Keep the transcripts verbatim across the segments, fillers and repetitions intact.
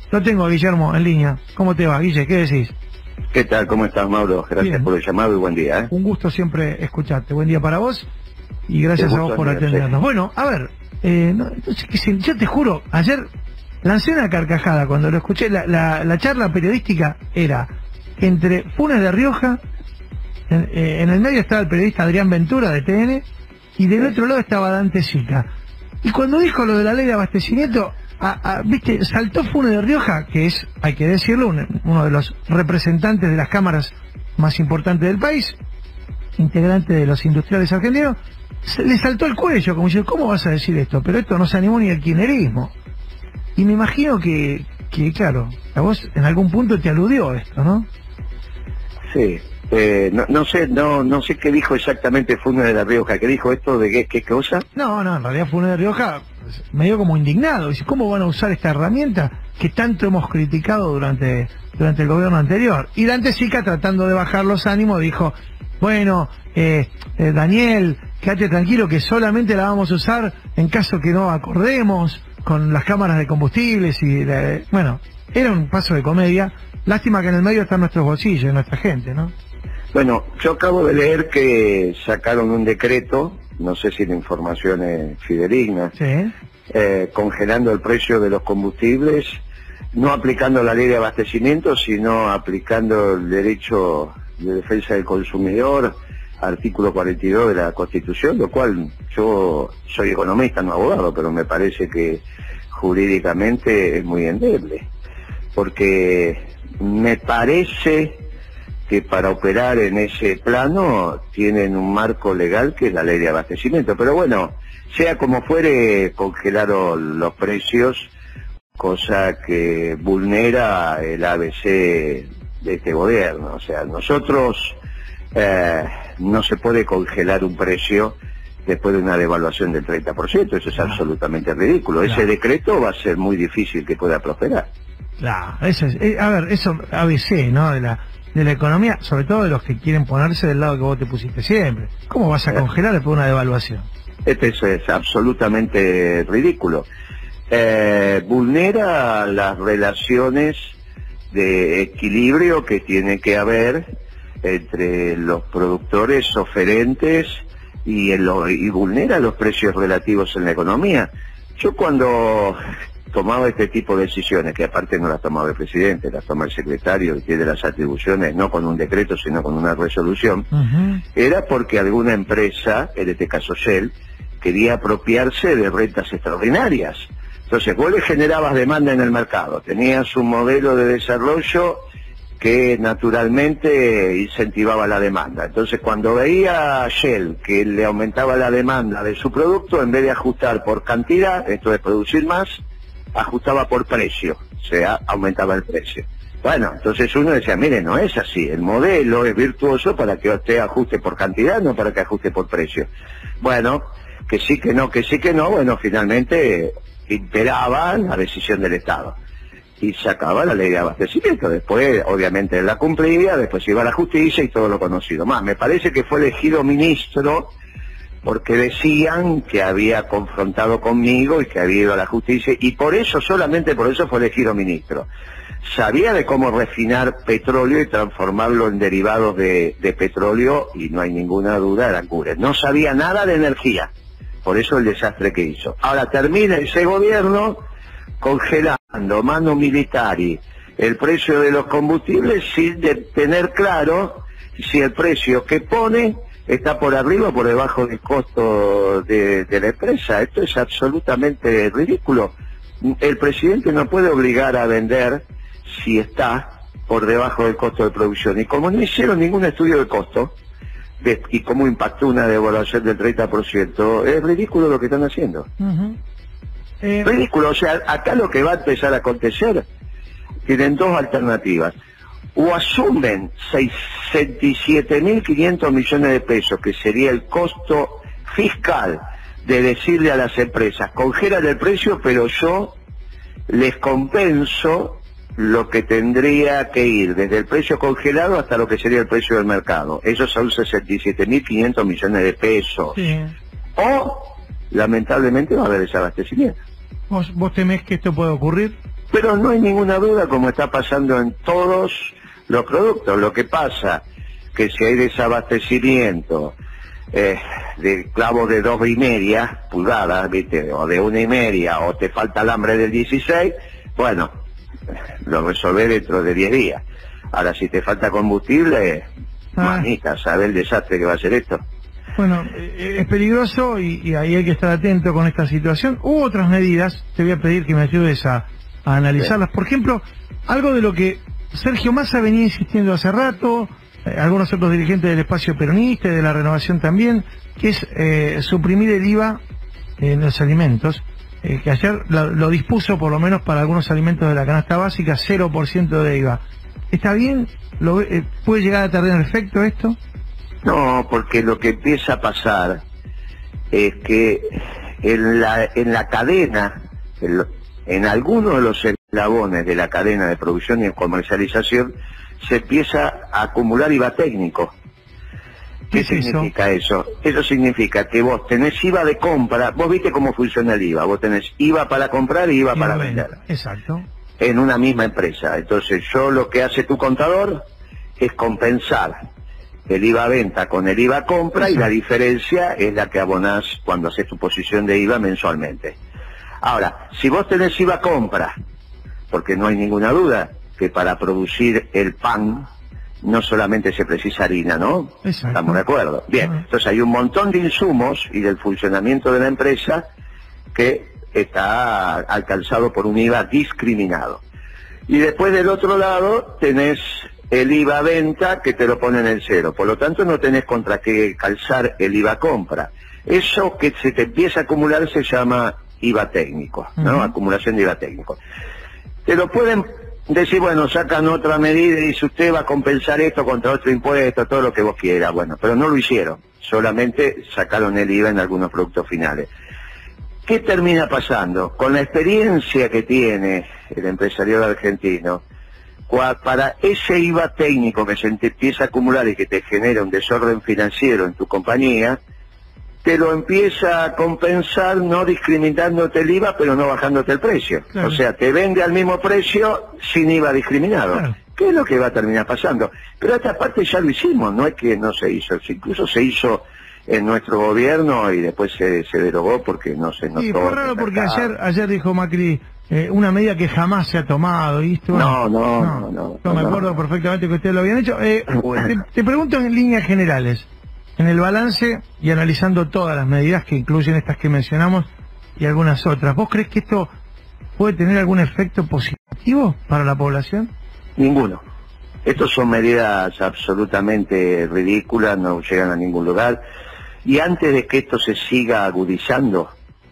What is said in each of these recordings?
Lo tengo a Guillermo en línea. ¿Cómo te va, Guille? ¿Qué decís? ¿Qué tal? ¿Cómo estás, Mauro? Gracias Bien. por el llamado y buen día. ¿eh? Un gusto siempre escucharte. Buen día para vos y gracias a vos por atendernos. Bueno, a ver, eh, no, no sé qué sé, yo te juro, ayer lancé una carcajada cuando lo escuché. La, la, la charla periodística era entre Funes de Rioja, en, eh, en el medio estaba el periodista Adrián Ventura de T N y del otro lado estaba Dante Sica. Y cuando dijo lo de la ley de abastecimiento, a, a, viste, saltó Funes de Rioja, que es, hay que decirlo, un, uno de los representantes de las cámaras más importantes del país, integrante de los industriales argentinos, se le saltó el cuello, como diciendo, ¿cómo vas a decir esto? Pero esto no se animó ni el kirchnerismo. Y me imagino que, que, claro, a vos en algún punto te aludió esto, ¿no? Sí. Eh, no, no sé no no sé qué dijo exactamente Funes de la Rioja. ¿Qué dijo esto de qué, qué cosa? No, no, en realidad Funes de Rioja medio como indignado. Dice, ¿cómo van a usar esta herramienta que tanto hemos criticado durante, durante el gobierno anterior? Y Dante Sica, tratando de bajar los ánimos, dijo, bueno, eh, eh, Daniel, quédate tranquilo que solamente la vamos a usar en caso que no acordemos con las cámaras de combustibles y... La, bueno, era un paso de comedia. Lástima que en el medio están nuestros bolsillos, nuestra gente, ¿no? Bueno, yo acabo de leer que sacaron un decreto, no sé si la información es fidedigna, sí. eh, congelando el precio de los combustibles, no aplicando la ley de abastecimiento, sino aplicando el derecho de defensa del consumidor, artículo cuarenta y dos de la Constitución, lo cual yo soy economista, no abogado, pero me parece que jurídicamente es muy endeble, porque me parece que para operar en ese plano tienen un marco legal que es la ley de abastecimiento. Pero bueno, sea como fuere, congelaron los precios, cosa que vulnera el A B C de este gobierno. O sea, nosotros eh, no se puede congelar un precio después de una devaluación del treinta por ciento, eso es claro. absolutamente ridículo. Claro. Ese decreto va a ser muy difícil que pueda prosperar. Claro, eso es, eh, a ver, eso A B C, ¿no? De la de la economía, sobre todo de los que quieren ponerse del lado que vos te pusiste siempre. ¿Cómo vas a congelar después de una devaluación? Eso es absolutamente ridículo. Eh, vulnera las relaciones de equilibrio que tiene que haber entre los productores oferentes y, el, y vulnera los precios relativos en la economía. Yo cuando tomaba este tipo de decisiones, que aparte no las tomaba el presidente, las toma el secretario y tiene las atribuciones no con un decreto sino con una resolución, uh-huh. era porque alguna empresa, en este caso Shell, quería apropiarse de rentas extraordinarias. Entonces vos le generabas demanda en el mercado, tenías un modelo de desarrollo que naturalmente incentivaba la demanda. Entonces cuando veía a Shell que le aumentaba la demanda de su producto, en vez de ajustar por cantidad, esto de producir más, ajustaba por precio, o sea, aumentaba el precio. Bueno, entonces uno decía, mire, no es así, el modelo es virtuoso para que usted ajuste por cantidad, no para que ajuste por precio. Bueno, que sí, que no, que sí, que no, bueno, finalmente imperaba la decisión del Estado y sacaba la ley de abastecimiento. Después, obviamente, él la cumplía, después iba a la justicia y todo lo conocido. Más, me parece que fue elegido ministro porque decían que había confrontado conmigo y que había ido a la justicia, y por eso, solamente por eso fue elegido ministro. Sabía de cómo refinar petróleo y transformarlo en derivados de, de petróleo, y no hay ninguna duda, era cure. No sabía nada de energía, por eso el desastre que hizo. Ahora termina ese gobierno congelando, mano militar, y el precio de los combustibles sin de tener claro si el precio que pone está por arriba o por debajo del costo de, de la empresa. Esto es absolutamente ridículo. El presidente no puede obligar a vender si está por debajo del costo de producción. Y como no hicieron ningún estudio de costo, de, y cómo impactó una devaluación del treinta por ciento, es ridículo lo que están haciendo. Uh-huh. eh... Ridículo. O sea, acá lo que va a empezar a acontecer, tienen dos alternativas. O asumen sesenta y siete mil quinientos millones de pesos, que sería el costo fiscal de decirle a las empresas, congelan el precio, pero yo les compenso lo que tendría que ir desde el precio congelado hasta lo que sería el precio del mercado. Esos son sesenta y siete mil quinientos millones de pesos. Sí. O, lamentablemente, va a haber desabastecimiento. ¿Vos, ¿Vos temés que esto pueda ocurrir? Pero no hay ninguna duda, como está pasando en todos los productos. Lo que pasa que si hay desabastecimiento eh, de clavos de dos y media pulgadas, ¿viste? O de una y media, o te falta alambre del dieciséis, bueno, lo resolvés dentro de diez días. Ahora, si te falta combustible, ah. manita, ¿sabes el desastre que va a ser esto? Bueno, eh, es peligroso y, y ahí hay que estar atento con esta situación. Hubo otras medidas, te voy a pedir que me ayudes a, a analizarlas. Sí. Por ejemplo, algo de lo que Sergio Massa venía insistiendo hace rato, eh, algunos otros dirigentes del espacio peronista y de la renovación también, que es eh, suprimir el I V A en los alimentos, eh, que ayer lo, lo dispuso por lo menos para algunos alimentos de la canasta básica, cero por ciento de I V A. ¿Está bien? ¿Lo, eh, ¿Puede llegar a tener efecto esto? No, porque lo que empieza a pasar es que en la, en la cadena, en, en algunos de los eslabones de la cadena de producción y comercialización, se empieza a acumular I V A técnico. ¿Qué, ¿Qué significa eso? eso? Eso significa que vos tenés I V A de compra, vos viste cómo funciona el I V A, vos tenés I V A para comprar y I V A para vender. Exacto. En una misma empresa. Entonces yo lo que hace tu contador es compensar el I V A venta con el I V A compra. Exacto. Y la diferencia es la que abonás cuando haces tu posición de I V A mensualmente. Ahora, si vos tenés I V A compra, porque no hay ninguna duda que para producir el pan no solamente se precisa harina, ¿no? Exacto. ¿Estamos de acuerdo? Bien, uh-huh. Entonces hay un montón de insumos y del funcionamiento de la empresa que está alcanzado por un I V A discriminado. Y después del otro lado tenés el I V A venta que te lo pone en el cero, por lo tanto no tenés contra qué calzar el I V A compra. Eso que se te empieza a acumular se llama I V A técnico, ¿no? Uh-huh. Acumulación de I V A técnico. Te lo pueden decir, bueno, sacan otra medida y dice usted va a compensar esto contra otro impuesto, todo lo que vos quieras, bueno, pero no lo hicieron, solamente sacaron el I V A en algunos productos finales. ¿Qué termina pasando? Con la experiencia que tiene el empresariado argentino, para ese I V A técnico que se te empieza a acumular y que te genera un desorden financiero en tu compañía, te lo empieza a compensar no discriminándote el I V A, pero no bajándote el precio. Claro. O sea, te vende al mismo precio sin I V A discriminado. Claro. ¿Qué es lo que va a terminar pasando? Pero esta parte ya lo hicimos, no es que no se hizo, incluso se hizo en nuestro gobierno y después se, se derogó porque no se notó. Sí, fue raro porque ayer, ayer dijo Macri, eh, una medida que jamás se ha tomado, y esto, no, no, no, no, no. Yo me no, acuerdo no. perfectamente que ustedes lo habían hecho. Eh, te, te pregunto en líneas generales, en el balance y analizando todas las medidas que incluyen estas que mencionamos y algunas otras, ¿vos crees que esto puede tener algún efecto positivo para la población? Ninguno. Estas son medidas absolutamente ridículas, no llegan a ningún lugar. Y antes de que esto se siga agudizando,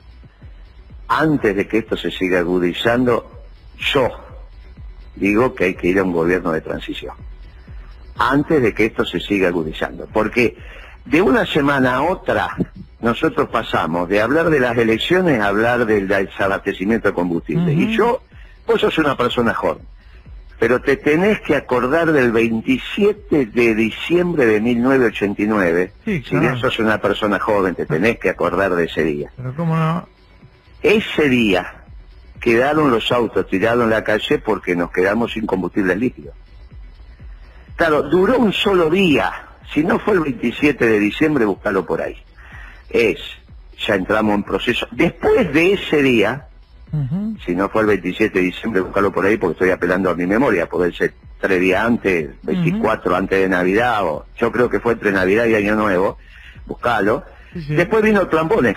antes de que esto se siga agudizando, yo digo que hay que ir a un gobierno de transición. Antes de que esto se siga agudizando. Porque de una semana a otra, nosotros pasamos de hablar de las elecciones a hablar del desabastecimiento de combustible. Uh-huh. Y yo, vos sos una persona joven, pero te tenés que acordar del veintisiete de diciembre de mil novecientos ochenta y nueve. Sí, claro. Si bien sos una persona joven, te tenés que acordar de ese día. Pero cómo no. Ese día quedaron los autos tirados en la calle porque nos quedamos sin combustible líquido. Claro, duró un solo día. Si no fue el veintisiete de diciembre, búscalo por ahí. Es, ya entramos en proceso. Después de ese día... Uh-huh. Si no fue el veintisiete de diciembre, búscalo por ahí porque estoy apelando a mi memoria, puede ser tres días antes, veinticuatro uh-huh. antes de Navidad, o yo creo que fue entre Navidad y Año Nuevo, búscalo. Sí, sí. Después vino el Plan Bonex.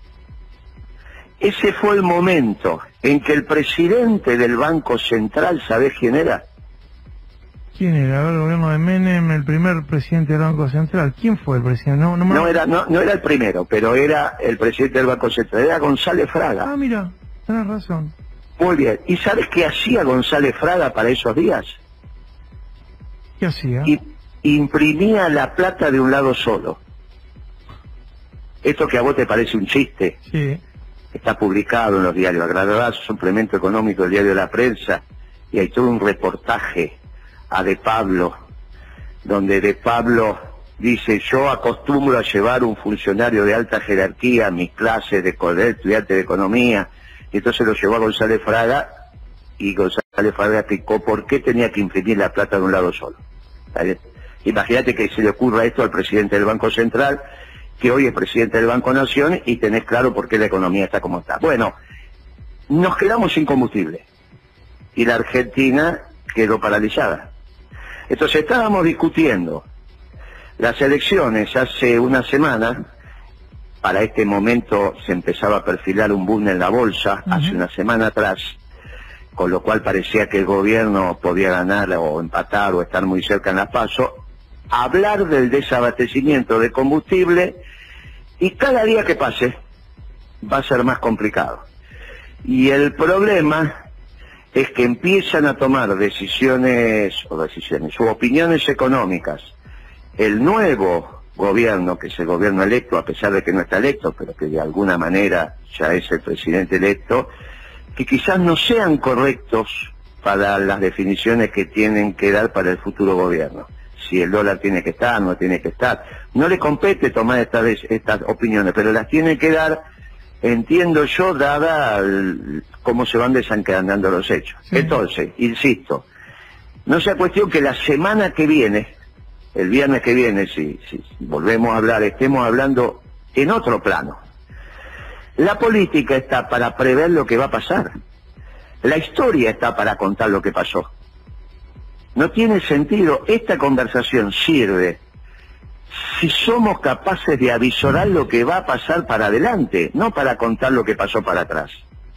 Ese fue el momento en que el presidente del Banco Central, ¿sabés quién era? ¿Quién era? El gobierno de Menem, el primer presidente del Banco Central. ¿Quién fue el presidente? No, no, me... no, era, no, no era el primero, pero era el presidente del Banco Central, era González Fraga. Ah, mira. Tienes razón. Muy bien. ¿Y sabes qué hacía González Fraga para esos días? ¿Qué hacía? Y, imprimía la plata de un lado solo. Esto que a vos te parece un chiste. Sí. Está publicado en los diarios. Agradable suplemento económico del diario La Prensa. Y hay todo un reportaje a De Pablo, donde De Pablo dice: yo acostumbro a llevar un funcionario de alta jerarquía a mis clases de colegio, estudiante de economía. Y entonces lo llevó a González Fraga y González Fabra explicó por qué tenía que imprimir la plata de un lado solo. ¿Vale? Imagínate que se le ocurra esto al presidente del Banco Central, que hoy es presidente del Banco Nación, y tenés claro por qué la economía está como está. Bueno, nos quedamos sin combustible y la Argentina quedó paralizada. Entonces estábamos discutiendo las elecciones hace una semana. Para este momento se empezaba a perfilar un boom en la bolsa, uh-huh. hace una semana atrás, con lo cual parecía que el gobierno podía ganar o empatar o estar muy cerca en las PASO. Hablar del desabastecimiento de combustible, y cada día que pase va a ser más complicado. Y el problema es que empiezan a tomar decisiones o decisiones u opiniones económicas el nuevo gobierno, que es el gobierno electo, a pesar de que no está electo, pero que de alguna manera ya es el presidente electo, que quizás no sean correctos para las definiciones que tienen que dar para el futuro gobierno. Si el dólar tiene que estar, no tiene que estar. No le compete tomar estas, estas opiniones, pero las tiene que dar, entiendo yo, dada el, cómo se van desencadenando los hechos. Sí. Entonces, insisto, no sea cuestión que la semana que viene, el viernes que viene, si, si volvemos a hablar, estemos hablando en otro plano. La política está para prever lo que va a pasar. La historia está para contar lo que pasó. No tiene sentido, esta conversación sirve si somos capaces de avisorar lo que va a pasar para adelante, no para contar lo que pasó para atrás.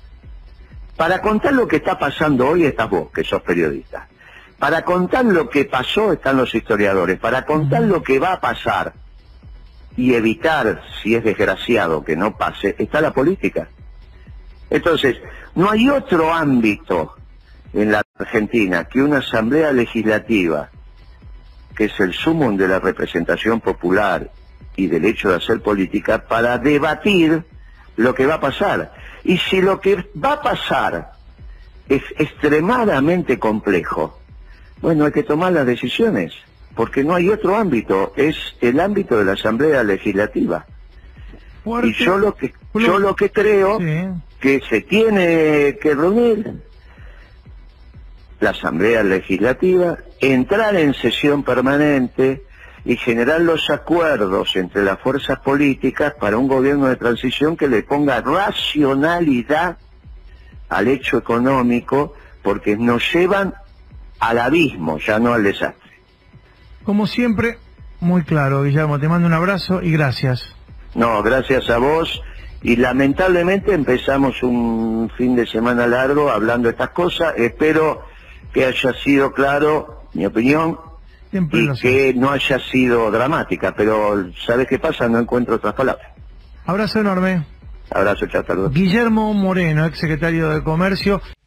Para contar lo que está pasando hoy estás vos, que sos periodista. Para contar lo que pasó están los historiadores. Para contar lo que va a pasar y evitar, si es desgraciado que no pase, está la política. Entonces, no hay otro ámbito en la Argentina que una asamblea legislativa, que es el sumum de la representación popular y del hecho de hacer política, para debatir lo que va a pasar. Y si lo que va a pasar es extremadamente complejo, bueno, hay que tomar las decisiones, porque no hay otro ámbito, es el ámbito de la asamblea legislativa. Fuerte. Y yo lo que, yo lo que creo sí. que se tiene que reunir la Asamblea Legislativa, entrar en sesión permanente y generar los acuerdos entre las fuerzas políticas para un gobierno de transición que le ponga racionalidad al hecho económico, porque nos llevan al abismo, ya no al desastre. Como siempre, muy claro, Guillermo, te mando un abrazo y gracias. No, gracias a vos. Y lamentablemente empezamos un fin de semana largo hablando de estas cosas. Espero que haya sido claro mi opinión Siempre y que no haya sido dramática, pero ¿sabes qué pasa? No encuentro otras palabras. Abrazo enorme. Abrazo, chao, saludos. Guillermo Moreno, ex secretario de Comercio.